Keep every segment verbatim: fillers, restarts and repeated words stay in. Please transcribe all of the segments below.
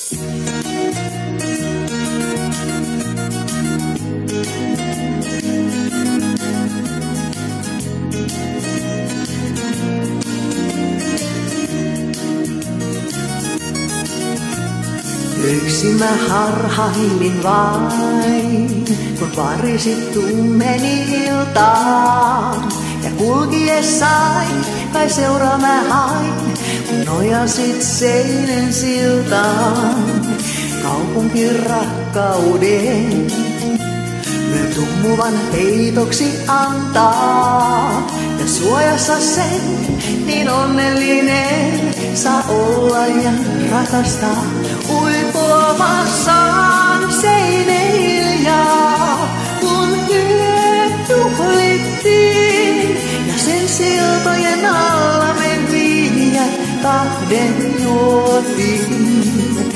Yksin mä harhailin vain, kun parisit tummeni iltaan. Ja kulkiessain kai seuraa mä hain, kun nojasit seinen siltaan. Kaupunkin rakkauden lyö tummuvan peitoksi antaa. Ja suojassa sen, niin onnellinen saa olla ja rakastaa. Uipuomassaan seinen hiljaa, kun yöt juhlittiin. Ja sen siltojen alla me viiniä kahden juotiin.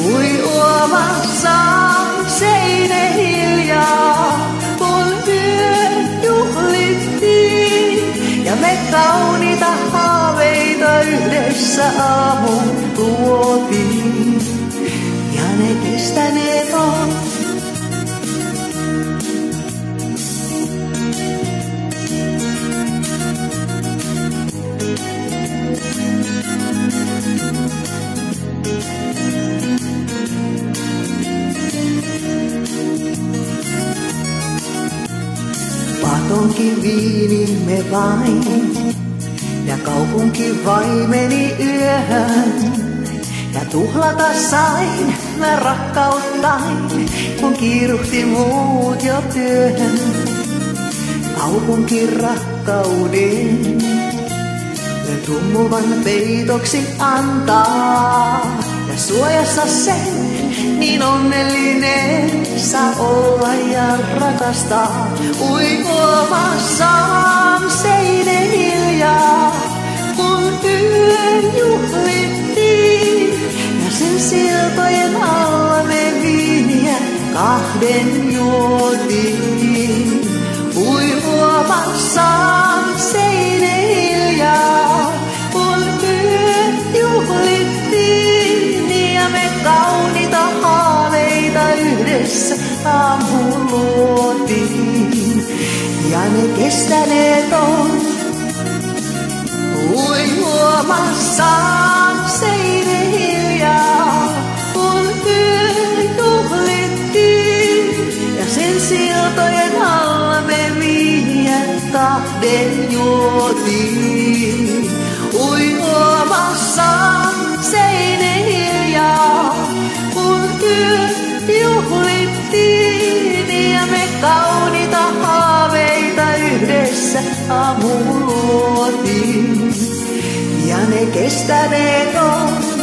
Uipuomassaan seinen hiljaa, kun yöt juhlittiin. Ja me kauniita haaveita yhdessä aamuun luotiin. Ja ne kestäneet on. Patonkin viinimme vain, ja kaupunki vaimeni yöhön. Ja tuhlata sain mä rakkauttain, kun kiiruhti muut jo työhön. Kaupunkin rakkauden lyö tummuvan peitoksi antaa. Ja suojassa sen, niin onnellinen saa olla ja rakastaa. Uipuomassaan seinen hiljaa, kun yön juhlittiin. Ja sen siltojen alla me viiniä kahden juotiin. Uipuomassaan seinen hiljaa, kun yön juhlittiin. Ja me kauniita haaveita yhdessä aamuun luotiin. Ja ne kestäneet on. Uipuomassaan seinen hiljaa, kun yö juhlittiin. Ja sen siltojen alla me viiniä kahden juotiin. Uipuomassaan seinen hiljaa, kun yö juhlittiin. Ja me kauniita haaveita yhdessä aamuun luotiin. Ja ne kestäneet on.